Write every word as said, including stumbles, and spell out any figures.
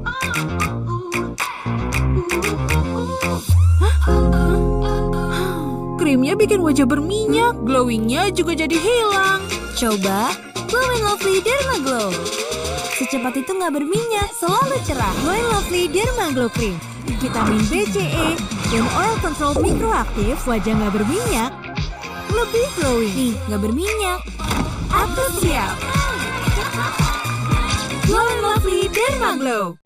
Krimnya bikin wajah berminyak, glowingnya juga jadi hilang. Coba Glow and Lovely Derma Glow. Secepat itu nggak berminyak, selalu cerah. Glow and Lovely Derma Glow Cream. Vitamin B, C, E, dan oil control mikroaktif, wajah nggak berminyak. Lebih glowing. Nih, nggak berminyak. Aku siap. Glow and Lovely Derma Glow.